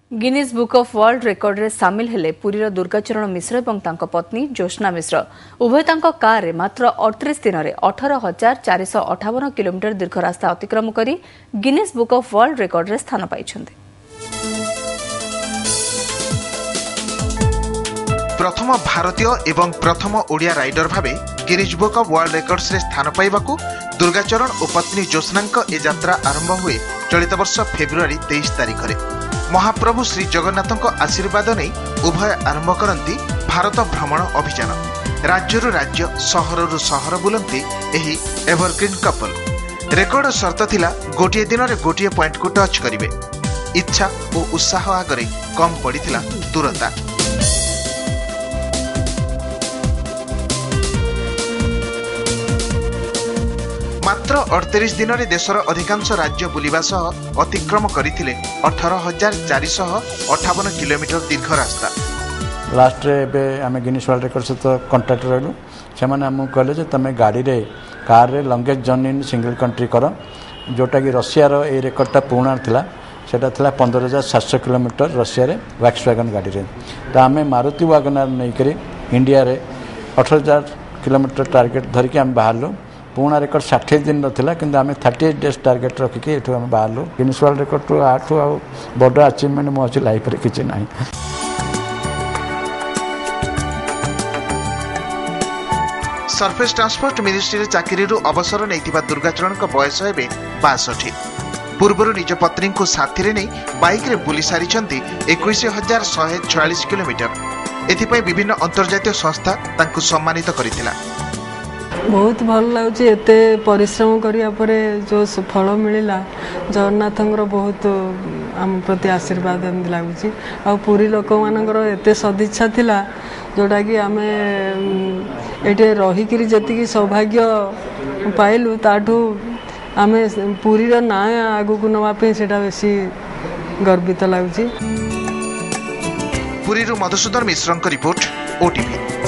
Guinness book of world record रे सामिल हेले पुरीर दुर्गाचरण मिश्र और तांको पत्नी ज्योत्स्ना मिश्र उभय तांको कार रे मात्र 38 दिन में 18,458 किलोमीटर दीर्घ रास्ता अतिक्रम कर Guinness book of world record रे स्थान पाइछन्ते। प्रथम भारतीय एवं प्रथम ओडिया राइडर भावे Guinness book of world records रे स्थान पाइबाकू दुर्गाचरण और पत्नी ज्योत्स्नांक ए यात्रा आरंभ हुए चलित वर्ष फेब्रुआरी 23 तारिख रे। महाप्रभु श्री जगन्नाथक आशीर्वाद नहीं उभय आरंभ करती भारत भ्रमण अभियान। राज्य राज्य सहर सहर बुलती एही एवरग्रीन कपल। रेकर्ड शर्त थिला गोटे दिन में गोटे पॉइंट को टच करिवे। इच्छा और उत्साह आगरे कम पड़ीथिला दूरता। मात्र 38 दिन में देशर अधिकांश राज्य बुलिबा सह अतिक्रम करथिले 18,458 किलोमीटर दीर्घ रास्ता। लास्ट रे आम गिनीज वर्ल्ड रेकर्ड सहित कंटाक्ट रही से आमको कहले तुम गाड़ी रे कार रे longest journey in single country कर जोटा कि रशिया ये रेकर्डटा पुराना थिला सेटा थिला 15,700 किलोमीटर रशिया रे वैक्सवैगन गाड़ी रे। तो आम मारुति वैगनर नहीं करी इंडिया रे 18,000 किलोमीटर टार्गेट धरिकी आम बाहरलु। पुराना रेकर्ड 60 दिन रहा कि आम 38 डेज टार्गेट रखिकी ये बाहरलु। गिनीज वर्ल्ड रेकर्ड टू आठ बड़ अचिवमेंट मो अच्छी लाइफ रे किसी ना। सरफेस ट्रांसपोर्ट मिनिस्ट्री चाकरी अवसर नहीं दुर्गाचरण बयस है 62। पूर्वर निज पत्नी को साथी नहीं बाइक रे बुली सारी 21,146 किलोमीटर। एथिपाई विभिन्न अंतर्जातीय संस्था तांकु सम्मानित करथिला। बहुत भल लगे एते परिश्रम करिया परे जो फल मिलला जगन्नाथ बहुत आम प्रति आशीर्वाद एमती लगुच। आ पुरी लोक मानकर एते सदिच्छा थिला जोटा कि आम ये रहीकि जी सौभाग्य पाइलु ताठू आम पुरीर ना आगु नापी से बेसी गर्वित लगुच। Puri Madhusudan Mishra report OTV.